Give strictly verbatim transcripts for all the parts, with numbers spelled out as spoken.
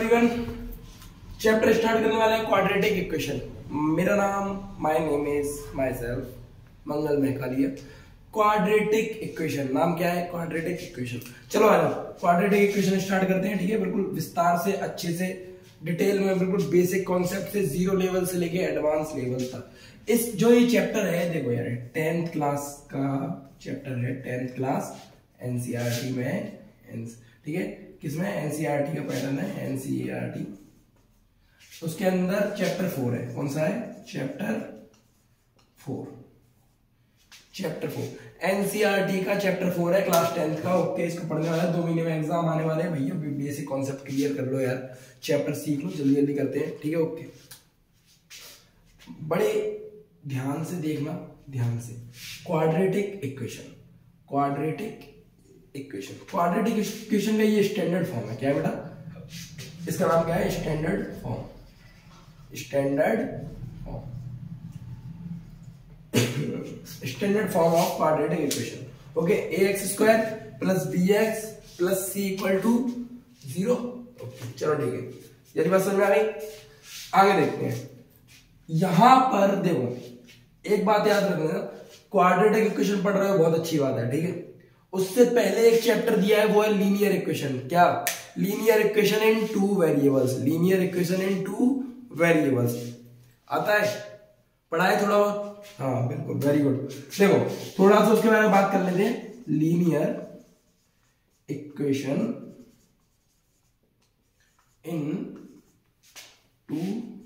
Everyone, chapter start करने वाला है क्वाड्रेटिक इक्वेशन। मेरा नाम my name is myself Mangal Mahakaliya. Quadratic equation नाम क्या है? Quadratic equation. चलो आ जाओ, क्वाड्रेटिक इक्वेशन स्टार्ट करते हैं। ठीक है, बिल्कुल विस्तार से, अच्छे से, डिटेल में, बिल्कुल बेसिक कॉन्सेप्ट से, जीरो लेवल से लेके एडवांस लेवल तक। इस जो ये चैप्टर है, देखो यार, टेंथ क्लास का चैप्टर है, टेंथ क्लास एनसीईआरटी में। ठीक है, किसमें? एनसीईआरटी का पैटर्न है, एनसीईआरटी। उसके अंदर चैप्टर फोर है। कौन सा है? Chapter four. Chapter four NCERT का चैप्टर फोर है, क्लास टेंथ का। ओके, इसको पढ़ने वाला है, दो महीने में एग्जाम आने वाले हैं भैया। बेसिक कॉन्सेप्ट क्लियर कर लो यार, चैप्टर सीख लो, जल्दी जल्दी करते हैं। ठीक है, ओके, बड़े ध्यान से देखना, ध्यान से। Quadratic equation, quadratic equation quadratic equation का ये स्टैंडर्ड फॉर्म है। क्या है बेटा? इसका नाम क्या है? Standard form. Standard form standard form of quadratic equation. Okay, A x square plus B x plus C equal to zero. Okay, चलो ठीक है, यदि बात समझ में आ गई, आगे देखते हैं। यहां पर देखो, एक बात याद रखना, क्वाड्रेटिक इक्वेशन पढ़ रहे हो, बहुत अच्छी बात है। ठीक है, उससे पहले एक चैप्टर दिया है, वो है लीनियर इक्वेशन। क्या? Linear equation in two variables. Linear equation in two variables आता है, पढ़ा है थोड़ा बहुत? हाँ बिल्कुल, वेरी गुड। देखो, थोड़ा सा उसके बारे में बात कर लेते हैं। Linear equation in two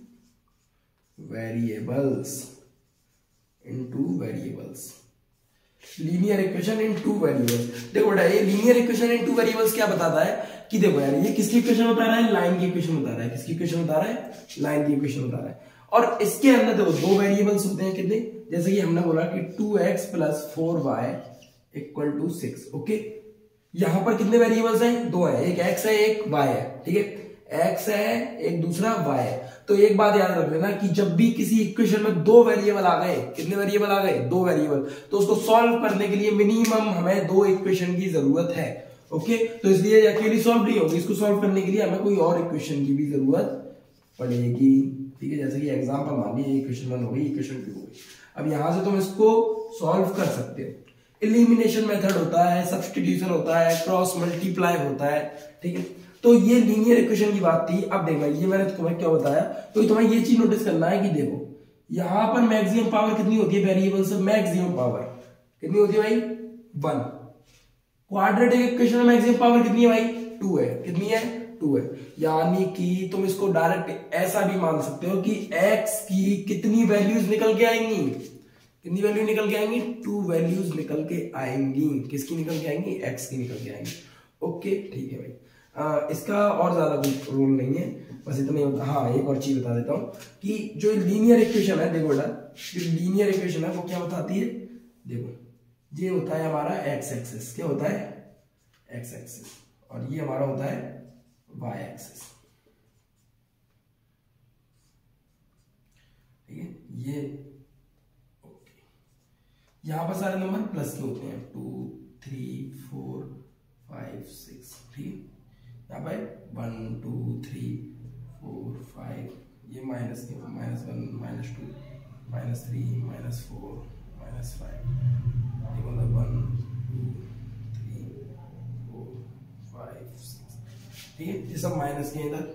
variables, in two variables linear equation in two variables. देखो बेटा, ये linear equation in two variables क्या बताता है कि देखो यार, ये किसकी इक्वेशन बता रहा है? लाइन की इक्वेशन बता रहा है। किसकी इक्वेशन बता रहा है? लाइन की इक्वेशन बता रहा है। और इसके अंदर देखो, दो वेरिएबल्स होते हैं। कितने? जैसे कि हमने बोला कि two x plus four y equal to six. Okay, यहां पर कितने वेरिएबल्स हैं? दो है, एक एक्स है, एक वाई है। ठीक है, एक्स है, एक दूसरा वाई है। तो एक बात याद रख लेना कि जब भी किसी इक्वेशन में दो वेरिएबल आ गए, कितने वेरिएबल आ गए? दो वेरिएबल, तो उसको सॉल्व करने के लिए मिनिमम हमें दो इक्वेशन की जरूरत है। ओके, तो इसलिए अकेली सॉल्व नहीं होगी, इसको सॉल्व करने के लिए हमें कोई और इक्वेशन की भी जरूरत पड़ेगी। ठीक है, जैसे कि एग्जांपल मान लीजिए इक्वेशन वन हो गई, इक्वेशन टू हो गई। अब यहां से तुम इसको सॉल्व कर सकते हो। एलिमिनेशन मेथड होता है, सब्स्टिट्यूशन होता है, क्रॉस मल्टीप्लाई होता है। ठीक है, तो ये लीनियर इक्वेशन की बात थी। अब देखना, ये मैंने तुम्हें क्या बताया, तो तुम्हें ये चीज नोटिस करना है कि देखो, यहां पर मैक्सिमम पावर कितनी होती है वेरिएबल से? मैक्सिमम पावर कितनी होती है भाई? वन। क्वाड्रेटिक इक्वेशन में मैक्सिमम पावर कितनी है भाई? टू है। कितनी है? टू है। यानी कि तुम इसको डायरेक्ट ऐसा भी मान सकते हो कि एक्स की कितनी वैल्यूज निकल के आएंगी? कितनी वैल्यू निकल के आएंगी? टू वैल्यूज निकल के आएंगी। किसकी निकल के आएंगी? एक्स की निकल के आएंगी। ओके, ठीक है भाई। आ, इसका और ज्यादा कोई रोल नहीं है, बस इतना ही होता। हाँ, एक और चीज बता देता हूं कि जो लीनियर इक्वेशन है, देखो बेटा, जो लीनियर इक्वेशन है वो क्या बताती है? देखो, ये होता है हमारा एक्स एक्सिस। क्या होता है? X axis. और ये हमारा होता है वाई एक्सिस। ठीक है, ये ओके, यहां पर सारे नंबर प्लस के होते हैं, two three four five six. ठीक है, यहाँ पे one two three four five, ये माइनस के, minus one, minus two, minus three, minus four, minus five, ये मतलब one two three four five six. ठीक है, ये सब माइनस के इधर।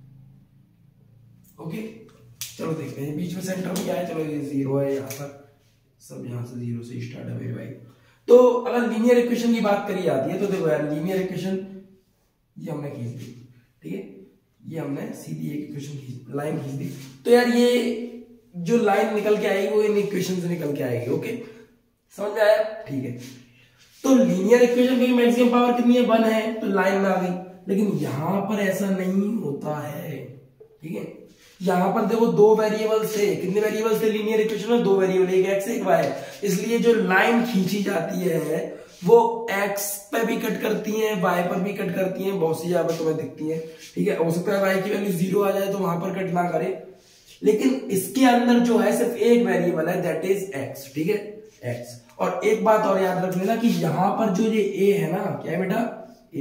ओके, चलो देखते हैं बीच में सेंटर में क्या है। चलो ये जीरो है, यहाँ पर सब यहाँ से जीरो से स्टार्ट है मेरे भाई। तो अगर लीनियर इक्वेशन की बात करी जाती है, तो देखो यार, लीनियर इक्वेशन ये हमने खींच दी। ठीक है, ये हमने सीधी एक इक्वेशन खींच, लाइन खींच दी। तो यार, ये जो लाइन निकल के आएगी वो इन इक्वेशन से निकल के आएगी। ओके, समझ में आया? ठीक है, तो लीनियर इक्वेशन की मैक्सिमम पावर कितनी है? वन है, तो लाइन में आ गई। लेकिन यहां पर ऐसा नहीं होता है। ठीक है, यहां पर देखो, दो वेरिएबल थे। कितने वेरिएबल थे लीनियर इक्वेशन में? दो वेरिएबल, एक एक्स एक वाई। इसलिए जो लाइन खींची जाती है वो एक्स पे भी कट करती है, वाई पर भी कट करती है, बहुत सी जगह तुम्हें दिखती है। ठीक है, हो सकता है वाई की वैल्यू जीरो आ जाए तो वहां पर कट ना करे, लेकिन इसके अंदर जो है सिर्फ एक वेरिएबल है, दैट इज एक्स। ठीक है, एक्स। और एक बात और याद रख लेना कि यहां पर जो ये ए है ना, क्या है बेटा? ए।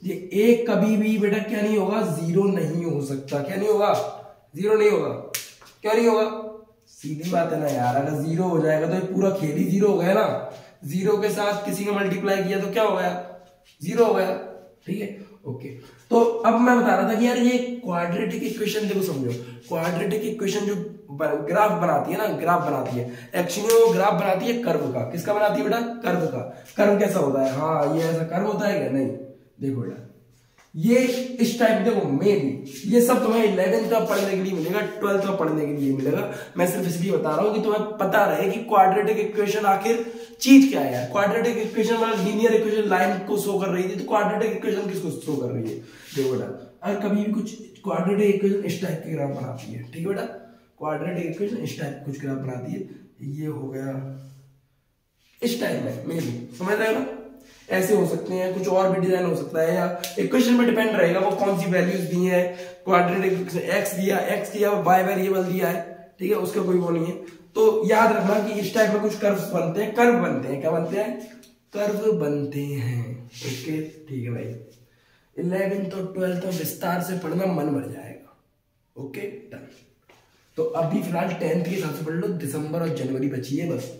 ये एक कभी भी बेटा क्या नहीं होगा, जीरो नहीं हो सकता। क्या नहीं होगा, जीरो नहीं होगा। क्यों नहीं होगा, सीधी बात है ना यार, अगर जीरो हो जाएगा तो ये पूरा खेल ही जीरो हो गया ना। जीरो के साथ किसी का मल्टीप्लाई किया तो क्या हो गया, जीरो हो गया। ठीक है, ओके। तो अब मैं बता रहा था कि यार ये क्वाड्रेटिक इक्वेशन देखो, समझो क्वाड्रेटिक इक्वेशन जो ग्राफ बनाती है ना, ग्राफ बनाती है, एक्चुअली वो ग्राफ बनाती है कर्व का। किसका बनाती है बेटा, कर्व का। कर्व कैसा होता है, हाँ ये ऐसा कर्व होता है क्या, नहीं। देखो बेटा ये इस टाइप, देखो मे भी ये सब तुम्हें इलेवेंथ का पढ़ने के लिए मिलेगा, ट्वेल्थ का पढ़ने के लिए मिलेगा। मैं सिर्फ इसलिए बता रहा हूं कि तुम्हें पता रहे कि क्वाड्रेटिक इक्वेशन आखिर चीज क्या है। क्वाड्रेटिक इक्वेशन मतलब लीनियर इक्वेशन लाइन को शो कर रही थी, तो क्वाड्रेटिक इक्वेशन किसको शो कर रही है। देखो बेटा अगर कभी भी कुछ क्वाड्रेटिक इक्वेशन इस टाइप के ग्राफ बनाती है, ठीक है बेटा, क्वाड्रेटिक इक्वेशन इस टाइप कुछ ग्राफ बनाती है, ये हो गया इस टाइप में, मे भी समझ रहे हो ना। ऐसे हो सकते हैं, कुछ और भी डिजाइन हो सकता है, या इक्वेशन पे डिपेंड रहेगा वो कौन सी वैल्यूज दी है। क्वाड्रेटिक एक्स दिया, एक्स दिया, वाई वेरिएबल दिया है, ठीक है, उसका कोई वो नहीं है। तो याद रखना कि इस टाइप में कुछ कर्व बनते हैं, कर्व बनते हैं, क्या बनते हैं, कर्व बनते हैं। ओके ठीक है भाई, इलेवेंथ और ट्वेल्थ में विस्तार से पढ़ना, मन भर जाएगा। Okay done. तो अभी फिलहाल टेंथ के हिसाब से पढ़ लो, दिसंबर और जनवरी बची है बस।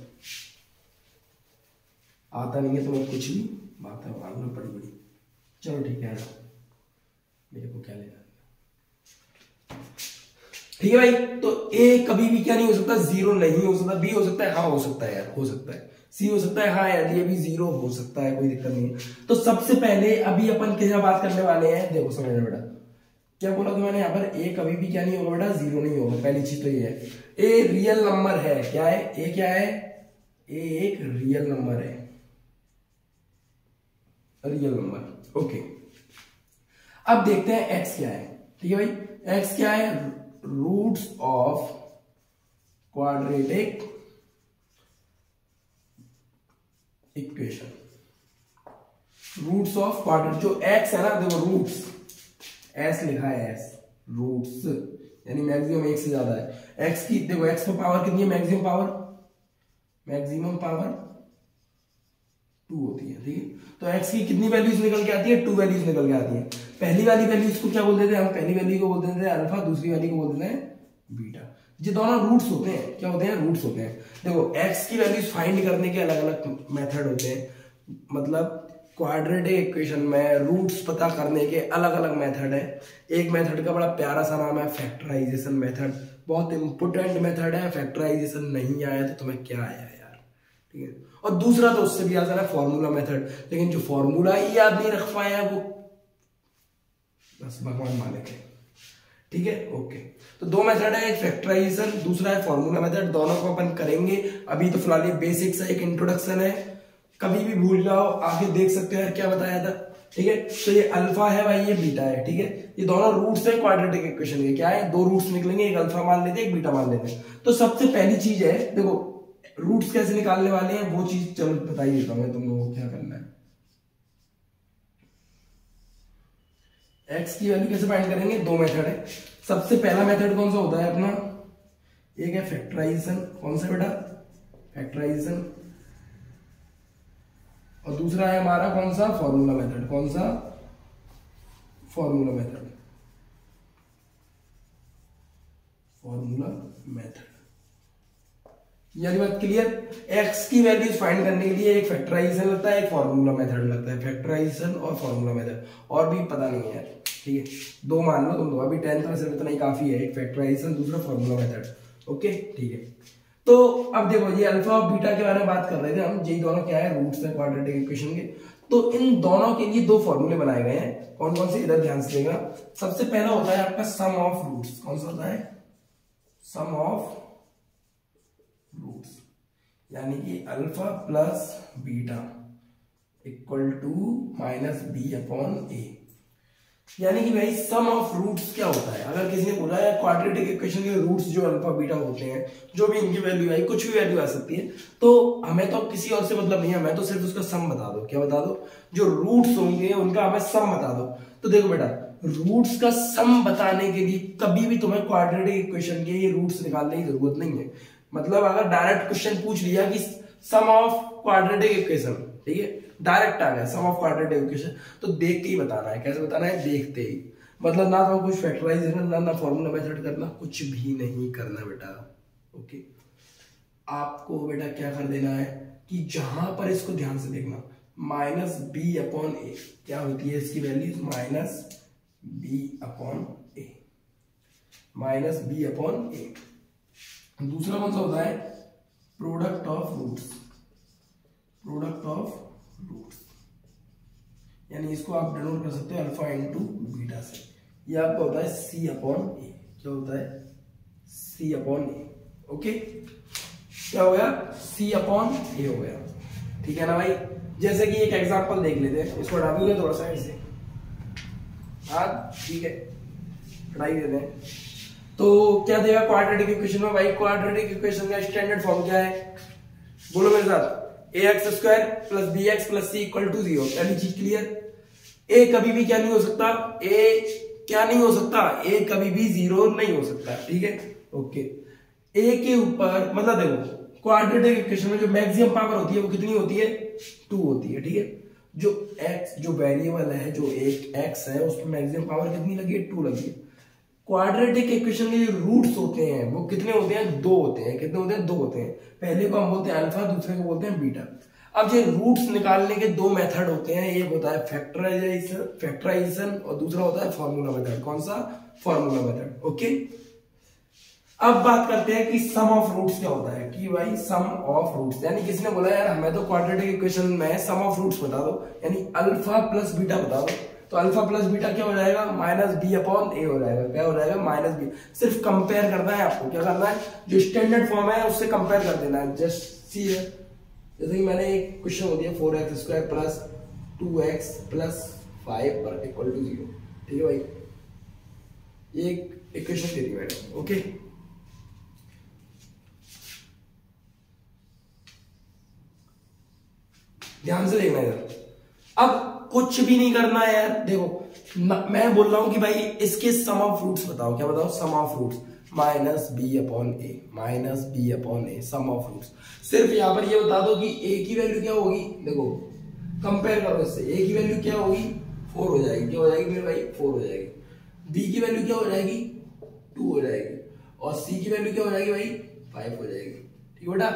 आता नहीं है तो मैं कुछ भी बात है मालूम पड़ी बड़ी। चलो ठीक है, मेरे को क्या लेना, ठीक है भाई। तो ए कभी भी क्या नहीं हो सकता, जीरो नहीं हो सकता। बी हो सकता है, हाँ हो सकता है यार, हो सकता है। सी हो सकता है, हाँ यार ये भी जीरो हो सकता है, कोई दिक्कत नहीं है। तो सबसे पहले अभी अपन किस बात करने वाले हैं, देखो समझना बेटा, क्या बोला था मैंने यहाँ पर, ए कभी भी क्या नहीं होगा बेटा, जीरो नहीं होगा। पहली चीज तो ये है, ए रियल नंबर है। क्या है, ए क्या है, ए एक रियल नंबर है, रियल नंबर। ओके अब देखते हैं एक्स क्या है। ठीक है भाई, एक्स क्या है, roots of quadratic equation. Roots of quadratic, जो एक्स है ना, देखो रूट्स, एस लिखा है, एस रूट्स यानी मैक्सिमम एक से ज्यादा है। एक्स की देखो, एक्स पर पावर कितनी है, maximum power, maximum power two होती है। ठीक है, तो एक्स की कितनी वैल्यूज निकल के आती है, टू वैल्यूज निकल के आती है। पहली वाली वैल्यूज को क्या बोलते थे हम, पहली वैल्यू को बोलते थे अल्फा, दूसरी वैल्यू को बोलते हैं बीटा। ये दोनों रूट्स होते हैं, क्या होते हैं, रूट्स होते हैं। देखो एक्स की वैल्यूज फाइंड करने के अलग अलग मेथड होते हैं, मतलब क्वाड्रेटिक इक्वेशन में रूट्स पता करने के अलग अलग मेथड है। एक मेथड का बड़ा प्यारा सा नाम है फैक्टराइजेशन मेथड, बहुत इंपोर्टेंट मेथड है। फैक्टराइजेशन नहीं आया तो तुम्हें क्या आया यार, ठीक है। और दूसरा तो उससे भी आसान है फॉर्मूला मेथड, लेकिन जो फॉर्मूला ही याद नहीं रख पाया वो बस भगवान मालिक है। ठीक है, ओके। तो दो मेथड है, एक फैक्टराइजेशन, दूसरा है फॉर्मूला मेथड। दोनों को अपन करेंगे। अभी तो फिलहाल ये बेसिक्स है, एक इंट्रोडक्शन है, कभी भी भूल जाओ आगे देख सकते हो यार क्या बताया था। ठीक है, तो ये अल्फा है भाई, ये बीटा है। ठीक है, ये दोनों रूट्स है क्वाड्रेटिक इक्वेशन के। क्या है, दो रूट्स निकलेंगे, एक अल्फा मान लेते हैं, एक बीटा मान लेते हैं। तो सबसे पहली चीज है, देखो रूट्स कैसे निकालने वाले हैं वो चीज चलो बता ही देता हूं तुम लोगों को क्या करना है। एक्स की वैल्यू कैसे फाइंड करेंगे, दो मेथड है। सबसे पहला मेथड कौन सा होता है अपना, एक है फैक्टराइजेशन। कौन सा बेटा, फैक्टराइजेशन। और दूसरा है हमारा कौन सा, फॉर्मूला मेथड। कौन सा, फॉर्मूला मेथड, फॉर्मूला मेथड। यानी बात क्लियर। एक्स की वैल्यूज फाइंड करने के लिए एक फैक्टराइजेशन लगता है, एक फॉर्मूला मेथड लगता है। फैक्टराइजेशन और फॉर्मूला मेथड, और भी पता नहीं है यार। ठीक है, दो मान लो तुम दो, अभी टेंथ में सिर्फ इतना ही काफी है, एक फैक्टराइजेशन, दूसरा फॉर्मूला मेथड। ओके ठीक है। तो अब देखो ये अल्फा और बीटा के बारे में बात कर रहे थे हम, ये दोनों क्या है, रूट्स है क्वाड्रेटिक इक्वेशन के। तो इन दोनों के लिए दो फॉर्मूले बनाए गए हैं। कौन कौन से, इधर ध्यान से देखना। सबसे पहला होता है आपका सम ऑफ रूट्स। कौन सा होता है, सम ऑफ रूट्स, यानी कि alpha plus beta equal to minus B upon A. यानी कि भाई सम ऑफ रूट्स क्या होता है, अगर किसी ने बोला है क्वाड्रेटिक इक्वेशन के रूट्स जो अल्फा बीटा होते हैं, जो भी इनकी वैल्यू आई, कुछ भी वैल्यू आ सकती है, तो हमें तो किसी और से मतलब नहीं है, हमें तो सिर्फ उसका सम बता दो। क्या बता दो, जो रूट्स होंगे उनका हमें सम बता दो। तो देखो बेटा, रूट्स का सम बताने के लिए कभी भी तुम्हें क्वाड्रेटिक इक्वेशन के ये रूट्स निकालने की जरूरत नहीं है। मतलब अगर डायरेक्ट क्वेश्चन पूछ लिया कि सम ऑफ क्वाड्रेटिक इक्वेशन, ठीक है, डायरेक्ट आ गया सम ऑफ क्वाड्रेटिक इक्वेशन। तो देख के ही बताना है। कैसे बताना है? देखते ही, मतलब ना तो कुछ फैक्टराइजेशन ना ना फॉर्मूला मेथड करना, कुछ भी नहीं करना बेटा। ओके, आपको बेटा क्या कर देना है कि जहां पर इसको ध्यान से देखना, माइनस बी अपॉन ए क्या होती है इसकी value, minus B upon A, minus B upon A. दूसरा कौन सा होता है? Product of roots, product of roots, यानी इसको आप डिनोट कर सकते हो अल्फा इंटू बीटा से। ये आपका होता है सी अपॉन ए। क्या होता है? सी अपॉन ए। ओके, क्या हो गया? सी अपॉन ए हो गया, ठीक है ना भाई। जैसे कि एक एग्जांपल देख लेते हैं, इसको हटा दूंगा थोड़ा सा ऐसे, हाँ ठीक है, हटाई देते हैं। तो क्या देगा क्वाड्रेटिक इक्वेशन में भाई? क्वाड्रेटिक इक्वेशन का स्टैंडर्ड फॉर्म क्या है? बोलो मेरे साथ, A x square plus B x plus C equal to zero. यानी चीज क्लियर, ए कभी भी क्या नहीं हो सकता, ए क्या नहीं हो सकता, ए कभी भी जीरो नहीं हो सकता, ठीक है। ओके, ए के ऊपर मतलब देखो क्वाड्रेटिक इक्वेशन में जो मैक्सिमम पावर होती है वो कितनी होती है? टू होती है, ठीक है। जो एक्स जो वेरिएबल है, जो एक एक्स है, उसमें मैक्सिमम पावर कितनी लगी है? टू लगी है। क्वाड्रेटिक इक्वेशन के जो रूट्स होते हैं वो कितने होते हैं? दो होते हैं। कितने होते हैं? दो होते हैं। पहले को हम बोलते हैं अल्फा, दूसरे को बोलते हैं बीटा। अब ये रूट्स निकालने के दो मेथड होते हैं, एक होता है फैक्टराइजेशन फैक्टराइजेशन और दूसरा होता है फॉर्मूला मेथड। कौन सा? Formula method. ओके, अब बात करते हैं कि सम ऑफ रूट्स क्या होता है। कि भाई सम ऑफ रूट्स, यानी किसी ने बोला यार हमें तो क्वाड्रेटिक इक्वेशन में सम ऑफ रूट्स बता दो, यानी अल्फा प्लस बीटा बता दो। तो अल्फा प्लस बीटा क्या हो जाएगा? माइनस बी अपॉन ए हो जाएगा। क्या हो जाएगा? Minus B. सिर्फ कंपेयर करना है आपको। क्या करना है? जो स्टैंडर्ड फॉर्म है उससे कंपेयर कर देना है। जस्ट सी है, जैसे कि मैंने एक क्वेश्चन हो दिया four x square plus two x plus five पर इक्वल टू जीरो, ठीक है भाई। ये एक इक्वेशन दे दी मैंने। ओके, ध्यान से देखना इधर। अब कुछ भी नहीं करना है यार। देखो मैं बोल रहा हूं कि भाई इसके सम ऑफ रूट्स बताओ। क्या बताओ? Sum of roots, minus B upon A, minus B upon A, sum of roots. सिर्फ यहां पर ये बता दो कि ए की वैल्यू क्या होगी। देखो कंपेयर करो इससे, ए की वैल्यू क्या होगी? फोर हो जाएगी। क्या हो जाएगी मेरे भाई? फोर हो जाएगी। बी की वैल्यू क्या हो जाएगी? टू हो जाएगी। और सी की वैल्यू क्या हो जाएगी भाई? फाइव हो जाएगी। ठीक बेटा,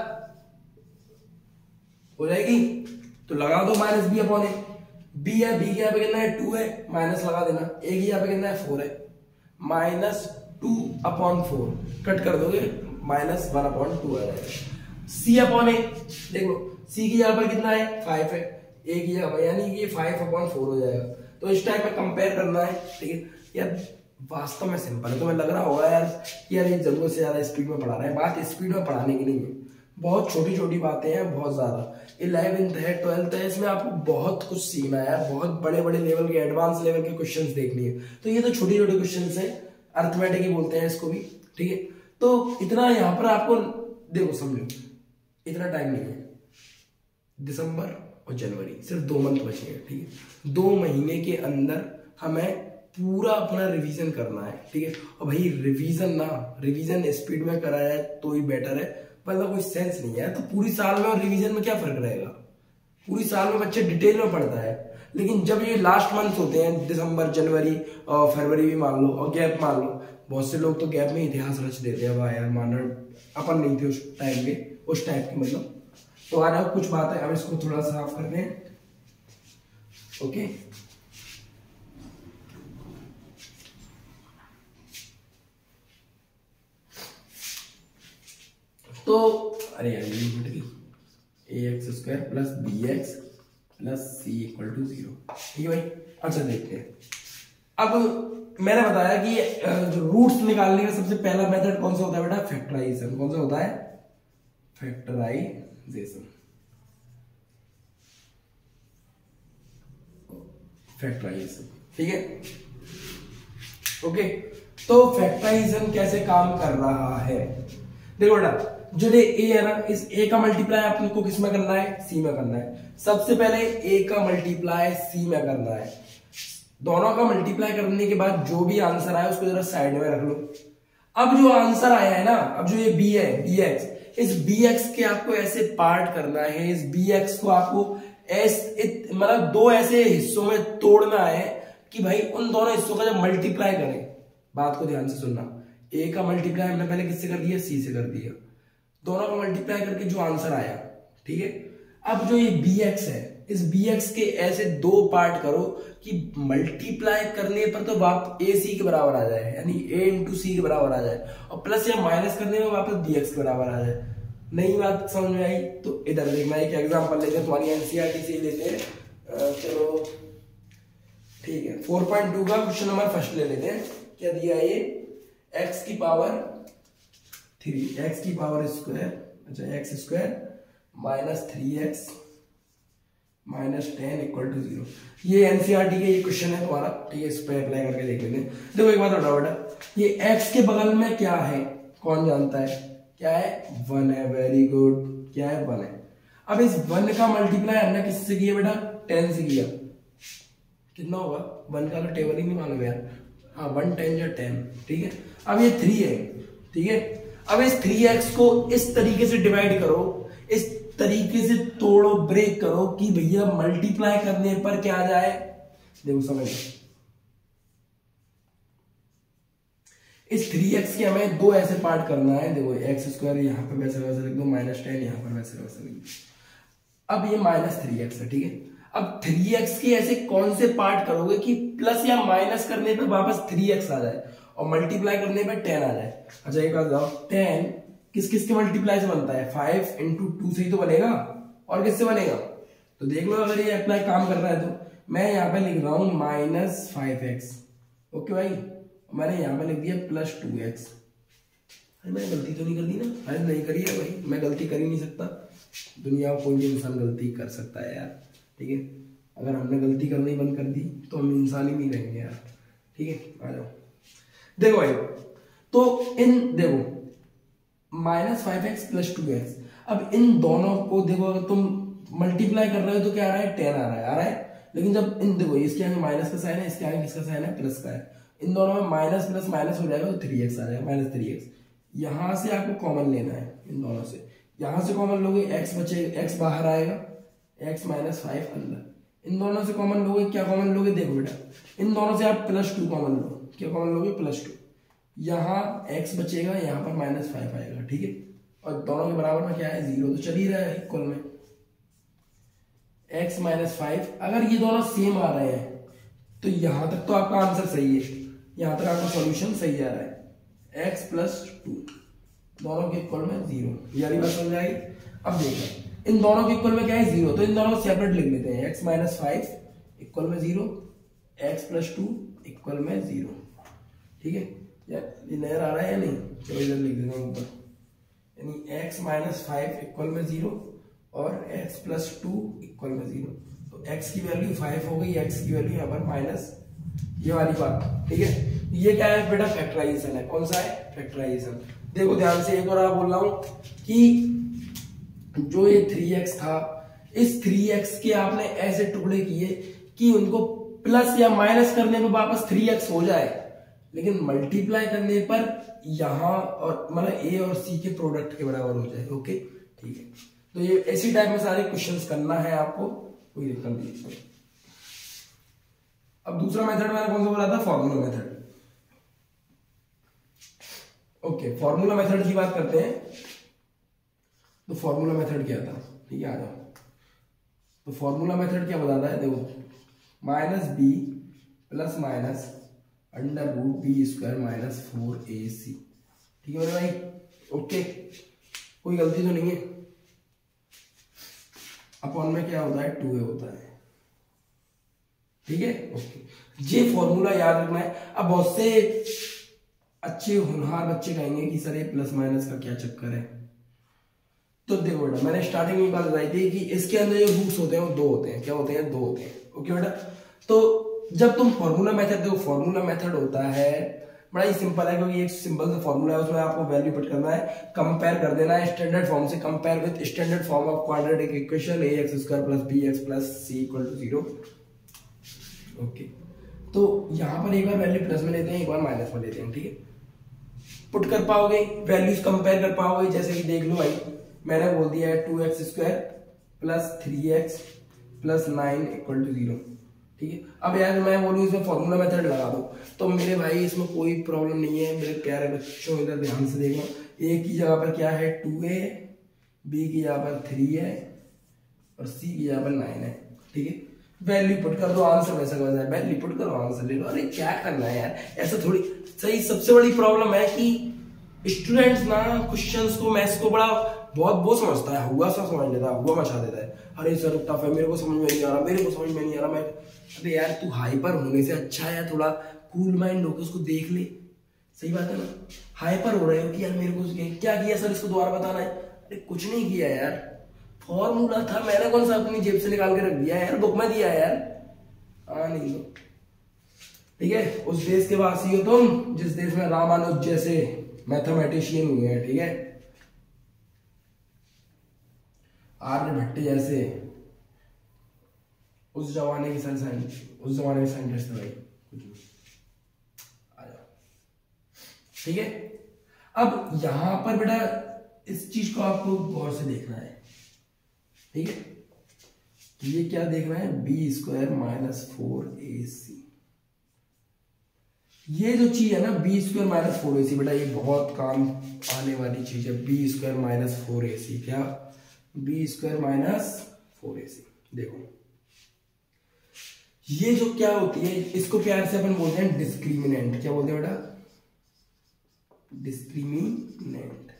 हो जाएगी। तो लगा दो minus B upon A. B है, बी के यहाँ पे कितना है? टू है, माइनस लगा देना। ए की यहाँ पे कितना है? फोर है, minus two upon four cut कर दोगे, माइनस वन अपॉन टू आ जाएगा। सी अपॉन ए, देखो सी की यहाँ पर कितना है? फाइव है, ए की यहाँ पर, यानी कि फाइव अपॉन फोर हो जाएगा। तो इस टाइप में कंपेयर करना है, ठीक है यार। वास्तव में सिंपल है, तुम्हें लग रहा होगा यार यार ये जरूरत से ज्यादा स्पीड में पढ़ा रहे हैं। बात स्पीड में पढ़ाने की नहीं है, बहुत छोटी छोटी बातें हैं, बहुत ज्यादा। इलेवेंथ है, ट्वेल्थ है, इसमें आपको बहुत कुछ सीखना है, बहुत बड़े बड़े लेवल के, एडवांस लेवल के क्वेश्चंस देखनी है। तो ये तो छोटे छोटे क्वेश्चंस हैं, अर्थमेटिक ही बोलते हैं इसको भी, ठीक है। तो इतना यहाँ पर आपको देखो, समझो इतना टाइम नहीं है। दिसंबर और जनवरी सिर्फ दो मंथ बचे हैं, ठीक है। दो महीने के अंदर हमें पूरा अपना रिवीजन करना है, ठीक है। और भाई रिवीजन ना, रिवीजन स्पीड में कराया है तो ही बेटर है, मतलब कोई सेंस नहीं है। तो पूरी साल में और रिवीजन में क्या फर्क रहेगा? पूरी साल में बच्चे डिटेल में पढ़ता है, लेकिन जब ये लास्ट मंथ होते हैं, दिसंबर, जनवरी और फरवरी भी मान लो, और गैप मान लो, बहुत से लोग तो गैप में इतिहास रच देते हैं। वाह यार, मान रहे अपन नहीं थे उस टाइम के, उस टाइप की मतलब। तो आ रहा कुछ बात है, अब इसको थोड़ा साफ करते हैं। ओके, तो अरे यार ये घट गई, A x square plus B x plus C equal to zero, ठीक है भाई। अच्छा देखते हैं, अब मैंने बताया कि रूट्स निकालने का सबसे पहला मेथड कौन सा होता है बेटा? फैक्टराइजेशन। कौन सा होता है? फैक्टराइजेशन। फैक्टराइजेशन, ठीक है। ओके, तो फैक्टराइजेशन कैसे काम कर रहा है? देखो बेटा, जो ये ए है ना, इस ए का मल्टीप्लाई अपने को किस में करना है? सी में करना है। सबसे पहले ए का मल्टीप्लाई सी में करना है। दोनों का मल्टीप्लाई करने के बाद जो भी आंसर आया उसको जरा साइड में रख लो। अब जो आंसर आया है ना, अब जो ये बी है, बी एक्स, इस बी एक्स के आपको ऐसे पार्ट करना है, इस बी एक्स को आपको ऐसे मतलब दो ऐसे हिस्सों में तोड़ना है कि भाई उन दोनों हिस्सों का जब मल्टीप्लाई करें, बात को ध्यान से सुनना, ए का मल्टीप्लाई हमने पहले किससे कर दिया, सी से कर दिया, दोनों का मल्टीप्लाई करके जो आंसर आया, ठीक है। अब जो ये बी एक्स है, इस बी एक्स के ऐसे दो पार्ट करो कि मल्टीप्लाई करने पर तो वापस ए सी के बराबर आ जाए, यानी ए इंटू सी के बराबर आ जाए, और प्लस या माइनस करने में वापस बी एक्स के बराबर आ जाए। नई बात समझ में आई तो इधर देखना, एक एग्जांपल लेते हैं, तुम्हारी एनसीईआरटी से लेते हैं, चलो ठीक है, फोर पॉइंट टू का क्वेश्चन नंबर फर्स्ट ले लेते हैं। क्या दिया है ये, एक्स की पावर थ्री, एक्स की पावर स्क्वायर, अच्छा x square minus three x minus ten equal to zero. ये एनसीईआरटी का ये क्वेश्चन है तुम्हारा, ठीक है, इस पर अप्लाई करके देख लेते हैं। देखो एक बात बताओ बेटा, ये एक्स के बगल में क्या है, कौन जानता है, क्या है, वन है, वेरी गुड, क्या है, वन है। अब इस वन का मल्टीप्लाई हमने किससे किया बेटा, टेन से किया, कितना होगा, वन का तो टेबल ही नहीं मालूम यार, हाँ वन टेन या टेन, ठीक है। अब ये थ्री है, ठीक है। अब इस थ्री एक्स को इस तरीके से डिवाइड करो, इस तरीके से तोड़ो, ब्रेक करो कि भैया मल्टीप्लाई करने पर क्या आ जाए, देखो समझ, इस थ्री एक्स के हमें दो ऐसे पार्ट करना है, देखो एक्स स्क्वायर यहाँ पे वैसे वैसे लिख दो, माइनस टेन यहाँ पर वैसे वैसे लिख दो। अब ये माइनस थ्री एक्स है, ठीक है। अब थ्री एक्स के ऐसे कौन से पार्ट करोगे कि प्लस या माइनस करने पे वापस थ्री एक्स आ जाए और मल्टीप्लाई करने पे टेन आ जाए। अच्छा एक बात बताओ, टेन किस किस के मल्टीप्लाई से बनता है, फाइव इंटू टू से ही तो बनेगा, और किससे बनेगा, तो देख लो अगर ये अप्लाई काम कर रहा है तो। मैं यहाँ पे लिख रहा हूं माइनस फाइव एक्स, ओके भाई, मैंने यहाँ पे लिख दिया प्लस टू एक्स। अरे मैंने गलती तो नहीं कर दी ना, अरे नहीं करी है भाई, मैं गलती कर ही नहीं सकता, दुनिया में कोई भी इंसान गलती कर सकता है यार, ठीक है। अगर हमने गलती करनी बंद कर दी तो हम इंसान ही नहीं रहेंगे यार, ठीक है। आ जाओ, देखो भाई, तो इन देखो minus five x plus two x, अब इन दोनों को देखो, अगर तुम मल्टीप्लाई कर रहे हो तो क्या आ रहा है, टेन आ रहा है, आ रहा है। लेकिन जब इन देखो, इसके आगे माइनस का साइन है, इसके आगे किसका साइन है, प्लस का है, इन दोनों में माइनस प्लस माइनस हो जाएगा तो थ्री एक्स आ जाएगा, माइनस थ्री एक्स। यहां से आपको कॉमन लेना है, इन दोनों से, यहां से कॉमन लोगे, एक्स बचेगा, एक्स बाहर आएगा, एक्स माइनस फाइव अंदर, इन दोनों से कॉमन लोगे, क्या कॉमन लोगे, देखो बेटा, इन दोनों से आप प्लस टू कॉमन लो, क्या कॉमन लोगे, प्लस टू, यहाँ x बचेगा, यहाँ पर माइनस फाइव आएगा, ठीक है। और दोनों के बराबर में क्या है, जीरो, तो चल ही रहा है इक्वल में x माइनस फाइव। अगर ये दोनों सेम आ रहे हैं तो यहां तक तो आपका आंसर सही है, यहां तक आपका सॉल्यूशन सही आ रहा है, x प्लस टू दोनों के इक्वल में जीरो, यानी बात समझ आएगी। अब देखो इन दोनों के इक्वल में क्या है, जीरो, तो इन दोनों को सेपरेट लिख लेते हैं, x माइनस फाइव इक्वल में zero, x plus two equal में जीरो, ठीक है। यार ये नजर आ रहा है या नहीं, चलो इधर लिख देता हूँ ऊपर, यानी x माइनस फाइव इक्वल में जीरो और x प्लस टू इक्वल में जीरो, तो x की वैल्यू फाइव हो गई, x की वैल्यू यहाँ पर माइनस, ये वाली बात, ठीक है। ये क्या है बेटा, फैक्टराइजेशन है, कौन सा है, फैक्टराइजेशन। देखो ध्यान से, एक और आप बोल रहा हूं कि जो ये थ्री एक्स था, इस थ्री एक्स के आपने ऐसे टुकड़े किए कि उनको प्लस या माइनस करने में वापस थ्री एक्स हो जाए, लेकिन मल्टीप्लाई करने पर यहां और मतलब ए और सी के प्रोडक्ट के बराबर हो जाए, ओके ठीक है। तो ये ऐसी टाइप में सारे क्वेश्चंस करना है आपको, कोई दिक्कत नहीं। अब दूसरा मेथड मैंने कौन सा बोला था, formula method. Okay, formula method की बात करते हैं। तो फॉर्मूला मेथड क्या था, ठीक है, आ जाओ। तो फॉर्मूला मेथड क्या बताता है, देखो minus b plus minus under root b square minus four a c, ठीक है मेरे भाई, ओके, कोई गलती तो नहीं है। अपॉन में क्या होता है, टू ए होता है, ठीक है, ओके। ये फॉर्मूला याद रखना है। अब बहुत से अच्छे होनहार बच्चे कहेंगे कि सर ये प्लस माइनस का क्या चक्कर है, तो देखो बेटा, मैंने स्टार्टिंग में बात बताई थी कि इसके अंदर जो रूट्स होते हैं वो दो होते हैं, क्या होते हैं, दो होते हैं, ओके बेटा। तो जब तुम फॉर्मूला मेथड देखो, फॉर्मूला मेथड होता है बड़ा ही सिंपल है, क्योंकि एक सिंपल सा फॉर्मूला है, उसमें आपको वैल्यू पुट करना है, कंपेयर कर देना है स्टैंडर्ड फॉर्म से, compare with standard form of quadratic equation a x square plus B x plus C equal to zero, okay. तो यहां पर एक बार वैल्यू प्लस में लेते हैं, एक बार माइनस में लेते हैं, ठीक है। पुट कर पाओगे, वैल्यूज कंपेयर कर पाओगे। जैसे कि देख लो भाई, मैंने बोल दिया है two x square plus three x plus nine equal to zero, ठीक है। अब यार मैं बोलूँ इसमें फॉर्मूला मेथड लगा दो, तो मेरे भाई इसमें कोई प्रॉब्लम नहीं है। मेरे प्यारे बच्चों इधर ध्यान से देखना, ए की जगह पर क्या है टू ए, बी की जगह पर थ्री है और सी की जगह पर नाइन है, ठीक है। वैल्यू पुट कर दो, आंसर वैसा का वैसा है, वैल्यू पुट करो आंसर ले लो। अरे क्या करना है यार, ऐसा थोड़ी सही। सबसे बड़ी प्रॉब्लम है कि स्टूडेंट्स ना क्वेश्चंस को, मैथ्स को बड़ा बहुत वो समझता है, हुआ सा समझ लेता है, हुआ मचा देता है। अरे सर टफ है, मेरे को समझ में नहीं आ रहा, मेरे को समझ में नहीं आ रहा। मैं अबे यार तू हाइपर होने से अच्छा है थोड़ा कूल माइंड होकर उसको देख ले, सही बात है ना। हाइपर हो रहे हो कि यार मेरे को क्या किया सर, इसको दोबारा बताना है। अरे कुछ नहीं किया यार, फॉर्मूला था, मैंने कौन सा अपनी जेब से निकाल के रख दिया यार, बुक में दिया यार। हाँ नहीं तो ठीक है। उस देश के वासी हो तुम जिस देश में रामानुज जैसे मैथमेटिशियन हुए हैं, ठीक है, आर्यभट्ट जैसे उस जमाने की साइंटिस्ट, उस जमाने के साइंटिस्ट भाई कुछ नहीं। आ जाओ, ठीक है। अब यहां पर बेटा इस चीज को आपको गौर से देखना है, ठीक है। ये क्या देखना है, b square minus four a c. ये जो चीज है ना b square minus four a c, बेटा ये बहुत काम आने वाली चीज है। B square minus four a c, क्या b square minus four a c. देखो ये जो क्या होती है, इसको प्यार से अपन बोलते हैं डिस्क्रिमिनेंट। क्या बोलते हैं बेटा, डिस्क्रिमिनेंट।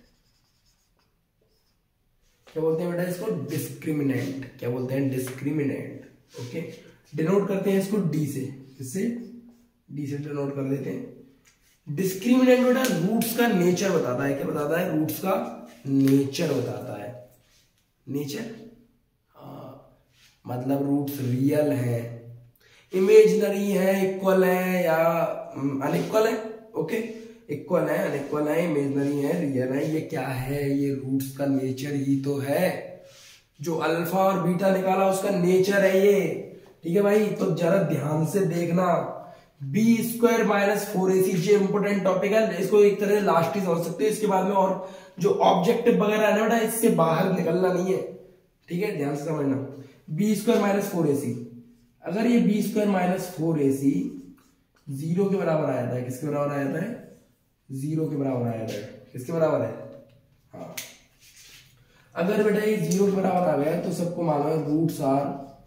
क्या बोलते हैं बेटा इसको, डिस्क्रिमिनेंट। क्या बोलते हैं, डिस्क्रिमिनेंट। ओके, डिनोट करते हैं इसको डी से, इससे डी से डिनोट कर देते हैं। डिस्क्रिमिनेंट बेटा रूट्स का नेचर बताता है। क्या बताता है, रूट्स का नेचर बताता है। नेचर, हाँ, मतलब रूट्स रियल है, इमेजिनरी है, इक्वल है या अनइक्वल है। ओके, इक्वल है, अनइक्वल है, इमेजिनरी है, रियल है। ये क्या है, ये रूट्स का नेचर ही तो है। जो अल्फा और बीटा निकाला उसका नेचर है ये, ठीक है भाई। तो जरा ध्यान से देखना, b square minus four a c, ये इंपोर्टेंट टॉपिक है, इसको एक तरह से लास्ट ही समझ सकते हो। इसके बाद में और जो ऑब्जेक्टिव वगैरह है ना बेटा, इससे बाहर निकलना नहीं है, ठीक है, ध्यान से समझना। B square minus four a c, अगर ये b square minus four a c zero के बराबर आ जाता है, किसके बराबर आ जाता है, जीरो के बराबर आ जाता है, किसके बराबर है, हाँ। अगर बेटा ये जीरो के बराबर आ गया तो सबको मानो है roots are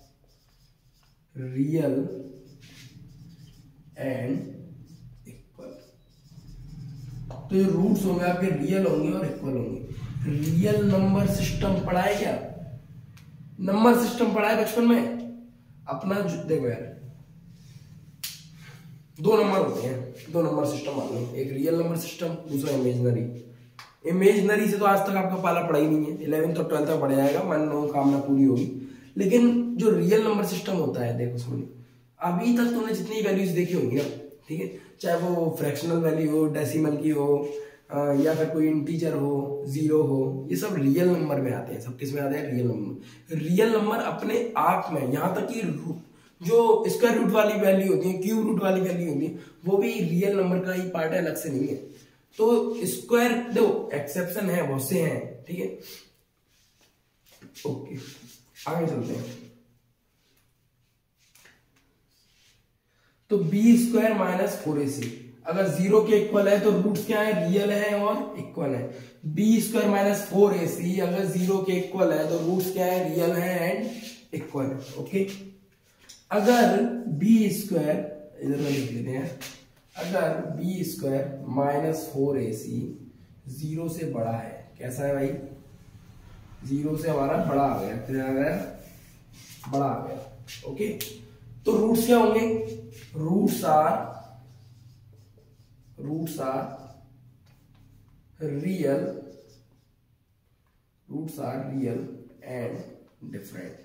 real and equal. तो ये रूट्स होंगे आपके रियल होंगे और इक्वल होंगे। रियल नंबर सिस्टम पढ़ा है क्या, नंबर सिस्टम पढ़ा है बचपन में अपना। देखो यार दो नंबर होते हैं, दो नंबर सिस्टम मान लो, एक रियल नंबर सिस्टम, दूसरा इमेजिनरी। इमेजिनरी से तो आज तक आपका पाला पड़ा ही नहीं है, इलेवेंथ और ट्वेल्थ में पढ़ जाएगा, मन नो कामना पूरी होगी। लेकिन जो रियल नंबर सिस्टम होता है, देखो समझो, अभी तक तुमने जितनी वैल्यूज देखी होंगी ना, ठीक है, चाहे वो फ्रैक्शनल वैल्यू हो, डेसिमल की हो, या फिर कोई इंटीजर हो, जीरो हो, ये सब रियल नंबर में आते हैं। सब किस में आते हैं, रियल नंबर। रियल नंबर अपने आप में, यहां तक कि जो स्क्वायर रूट वाली वैल्यू होती है, क्यूब रूट वाली वैल्यू होती है, वो भी रियल नंबर का ही पार्ट है, अलग से नहीं है। तो स्क्वायर देखो एक्सेप्शन है, बहुत से हैं, ठीक है। ओके, आगे चलते हैं। तो b square minus four a c अगर जीरो के इक्वल है तो रूट्स क्या है, रियल है और इक्वल है। B square minus four a c अगर जीरो के इक्वल है तो रूट्स क्या है, रियल है एंड इक्वल है। ओके, अगर बी स्क्वायर, इधर में लिख लेते हैं, अगर b square minus four a c zero से बड़ा है, कैसा है भाई, जीरो से हमारा बड़ा आ गया, फिर आ गया बड़ा आ गया। ओके, तो रूट्स क्या होंगे, roots are roots are real, roots are real and different.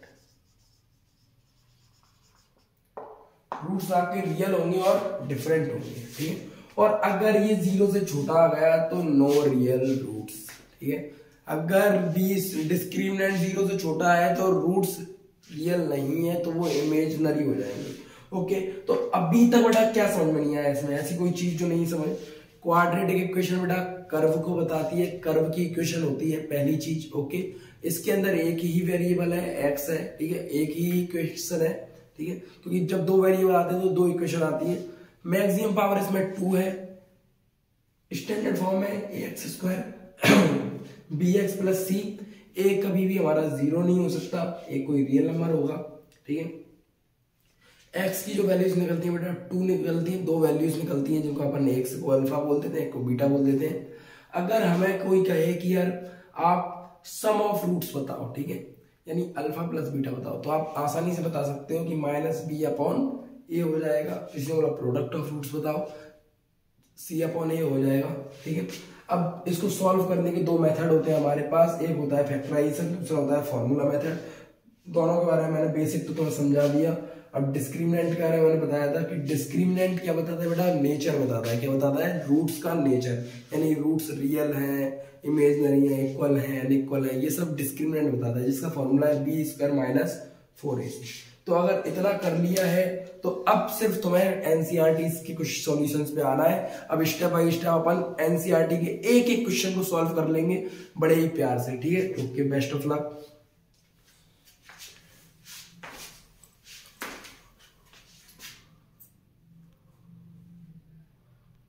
Roots आपके रियल होंगे और डिफरेंट होंगे, ठीक है। और अगर ये जीरो से छोटा आ गया तो नो रियल रूट्स, ठीक है। अगर बी डिस्क्रिमिनेंट जीरो से छोटा है तो रूट्स रियल नहीं है, तो वो इमेजिनरी हो जाएंगे। ओके, तो अभी तक बेटा क्या समझ में नहीं आया इसमें, ऐसी कोई चीज जो नहीं समझ, क्वाड्रेटिक इक्वेशन बेटा कर्व को बताती है, कर्व की इक्वेशन होती है पहली चीज। ओके, इसके अंदर एक ही वेरिएबल है एक्स है, ठीक है, एक ही इक्वेशन है, ठीक है, क्योंकि जब दो वेरिएबल आते हैं तो दो इक्वेशन आती है। मैक्सिमम पावर इसमें टू है, स्टैंडर्ड फॉर्म है a x square b x plus c. A कभी भी हमारा जीरो नहीं हो सकता, ए कोई रियल नंबर होगा, ठीक है। एक्स की जो वैल्यूज निकलती है बेटा टू निकलती है, दो वैल्यूज निकलती हैं जिनको अपन एक्स को अल्फा बोल देते हैं, एक को बीटा बोल देते हैं। अगर हमें कोई कहे कि यार आप सम ऑफ रूट्स बताओ, ठीक है, यानी अल्फा प्लस बीटा बताओ, तो आप आसानी से बता सकते हो कि माइनस बी अपॉन ए हो जाएगा। इसने बोला प्रोडक्ट ऑफ रूट्स बताओ, सी अपॉन ए हो जाएगा, ठीक है। अब इसको सॉल्व करने के दो मेथड होते हैं हमारे पास, एक होता है फैक्टराइजेशन, दूसरा होता है फॉर्मूला मेथड। दोनों के बारे में मैंने बेसिक तो तुम्हें समझा दिया। अब डिस्क्रिमिनेंट के बारे में मैंने बताया था कि डिस्क्रिमिनेंट क्या बताता है बेटा, नेचर बताता है। क्या बताता है, रूट्स का नेचर, यानी रूट्स रियल है, इमेजनरी है, इक्वल है, अनइक्वल है, ये सब डिस्क्रिमिनेंट बताता है, जिसका फॉर्मूला है b square minus four a. तो अगर इतना कर लिया है तो अब सिर्फ तुम्हें एनसीईआरटी की कुछ सॉल्यूशंस पे आना है। अब स्टेप बाय स्टेप अपन एनसीईआरटी के एक एक क्वेश्चन को सॉल्व कर लेंगे बड़े ही प्यार से, ठीक है। Okay, best of luck.